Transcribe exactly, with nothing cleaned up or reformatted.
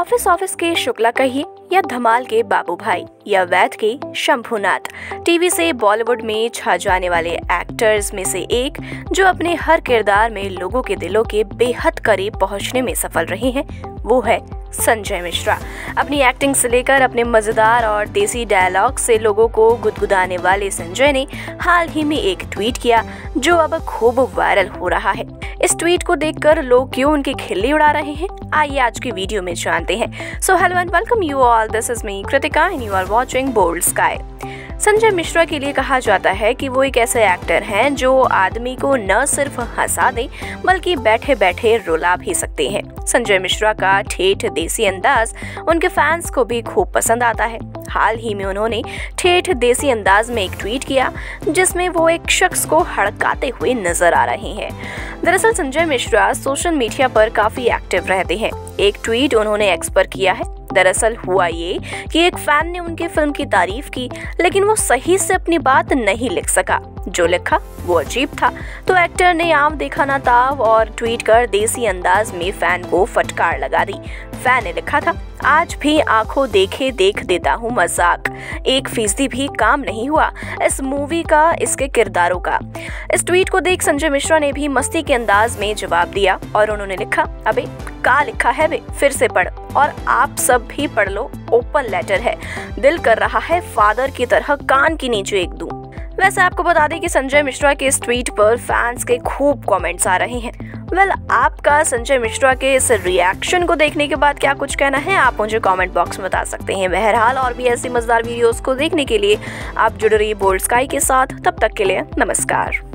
Office office के शुक्ला कहिए या धमाल के बाबू भाई या वैद के शंभुनाथ, टीवी से बॉलीवुड में छा जाने वाले एक्टर्स में से एक जो अपने हर किरदार में लोगों के दिलों के बेहद करीब पहुंचने में सफल रहे हैं, वो है संजय मिश्रा। अपनी एक्टिंग से लेकर अपने मजेदार और देसी डायलॉग से लोगों को गुदगुदाने वाले संजय ने हाल ही में एक ट्वीट किया जो अब खूब वायरल हो रहा है। इस ट्वीट को देखकर लोग क्यों उनकी खिल्ली उड़ा रहे हैं, आइए आज की वीडियो में जानते हैं। So hello and welcome you all, this is me Kritika and you are watching Boldsky. Sanjay Mishra के लिए कहा जाता है कि वो एक ऐसे एक्टर हैं जो आदमी को न सिर्फ हंसा दे बल्कि बैठे बैठे रुला भी सकते हैं। संजय मिश्रा का ठेठ देसी अंदाज उनके फैंस को भी खूब पसंद आता है। हाल ही में उन्होंने ठेठ देसी अंदाज में एक ट्वीट किया जिसमें वो एक शख्स को हड़काते हुए नजर आ रहे हैं। दरअसल संजय मिश्रा सोशल मीडिया पर काफी एक्टिव रहते हैं। एक ट्वीट उन्होंने एक्स पर किया है। दरअसल हुआ ये कि एक फैन ने उनकी फिल्म की तारीफ की, लेकिन वो सही से अपनी बात नहीं लिख सका। जो लिखा वो अजीब था, तो एक्टर ने आम देखा ना ताव और ट्वीट कर देसी अंदाज में फैन को फटकार लगा दी। फैन ने लिखा था, आज भी आंखों देखे देख देता हूँ मजाक, एक फीसदी भी काम नहीं हुआ इस मूवी का, इसके किरदारों का। इस ट्वीट को देख संजय मिश्रा ने भी मस्ती के अंदाज में जवाब दिया और उन्होंने लिखा, अबे का लिखा है वे, फिर से पढ़ और आप सब भी पढ़ लो, ओपन लेटर है, दिल कर रहा है फादर की तरह कान की नीचे एक दूं। वैसे आपको बता दें कि संजय मिश्रा के इस ट्वीट पर फैंस के खूब कमेंट्स आ रहे हैं। वेल well, आपका संजय मिश्रा के इस रिएक्शन को देखने के बाद क्या कुछ कहना है, आप मुझे कमेंट बॉक्स में बता सकते हैं। बहरहाल और भी ऐसी मजेदार वीडियोस को देखने के लिए आप जुड़ रहिए बोल्ड स्काई के साथ। तब तक के लिए नमस्कार।